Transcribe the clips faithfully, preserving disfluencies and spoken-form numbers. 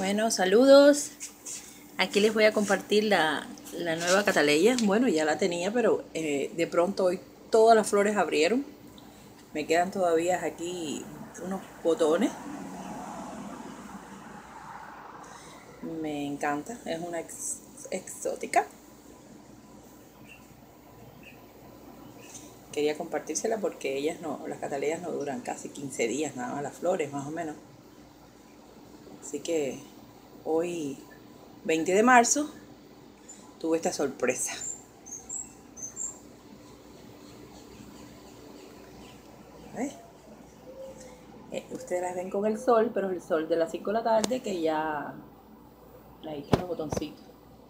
Bueno, saludos. Aquí les voy a compartir la, la nueva cataleya. Bueno, ya la tenía, pero eh, de pronto hoy todas las flores abrieron. Me quedan todavía aquí unos botones. Me encanta, es una ex, exótica. Quería compartírsela porque ellas no, las cataleyas no duran casi quince días, nada más las flores, más o menos. Así que hoy, veinte de marzo, tuve esta sorpresa. ¿Ves? Eh, ustedes las ven con el sol, pero el sol de las cinco de la tarde que ya ahí están los botoncitos.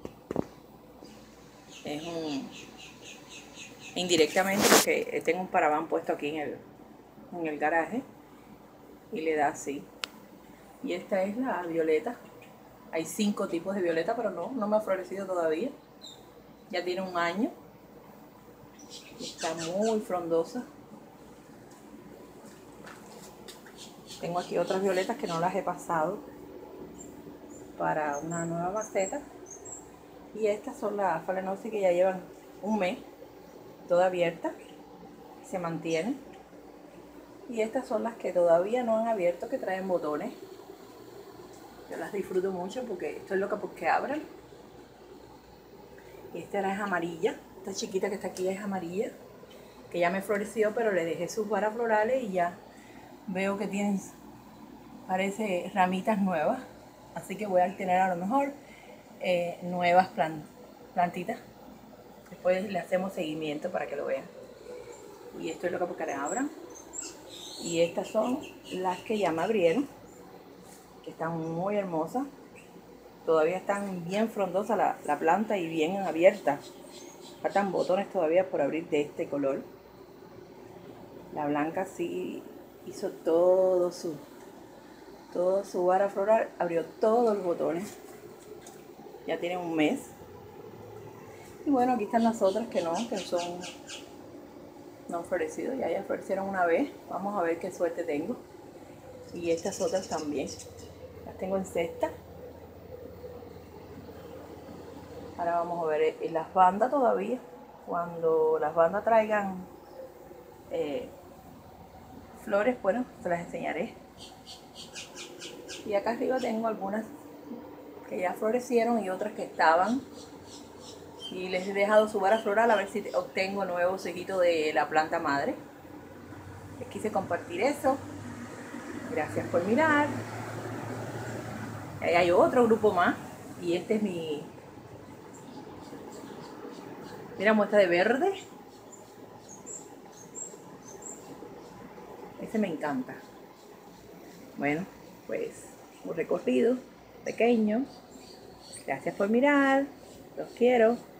Es un indirectamente porque tengo un paraván puesto aquí en el, en el garaje y le da así. Y esta es la violeta. Hay cinco tipos de violeta, pero no, no me ha florecido todavía. Ya tiene un año. Está muy frondosa. Tengo aquí otras violetas que no las he pasado para una nueva maceta. Y estas son las Phalaenopsis que ya llevan un mes, toda abierta, se mantienen. Y estas son las que todavía no han abierto, que traen botones. Yo las disfruto mucho porque estoy loca porque abran. Y esta es amarilla, esta chiquita que está aquí es amarilla, que ya me floreció, pero le dejé sus varas florales y ya veo que tienen, parece, ramitas nuevas. Así que voy a tener a lo mejor eh, nuevas plant plantitas. Después le hacemos seguimiento para que lo vean. Y esto es lo que porque abran. Y estas son las que ya me abrieron, que están muy hermosas. Todavía están bien frondosas la, la planta y bien abierta. Faltan botones todavía por abrir de este color. La blanca sí hizo todo su, todo su vara floral, abrió todos los botones. Ya tiene un mes. Y bueno, aquí están las otras que no, que son, no han florecido. Ya ya florecieron una vez. Vamos a ver qué suerte tengo. Y estas otras también. Las tengo en cesta. Ahora vamos a ver en las bandas todavía. Cuando las bandas traigan eh, flores, bueno, se las enseñaré. Y acá arriba tengo algunas que ya florecieron y otras que estaban. Y les he dejado su vara floral a ver si obtengo nuevos hijitos de la planta madre. Les quise compartir eso. Gracias por mirar. Ahí hay otro grupo más. Y este es mi... Mira, muestra de verde. Ese me encanta. Bueno, pues un recorrido pequeño. Gracias por mirar. Los quiero.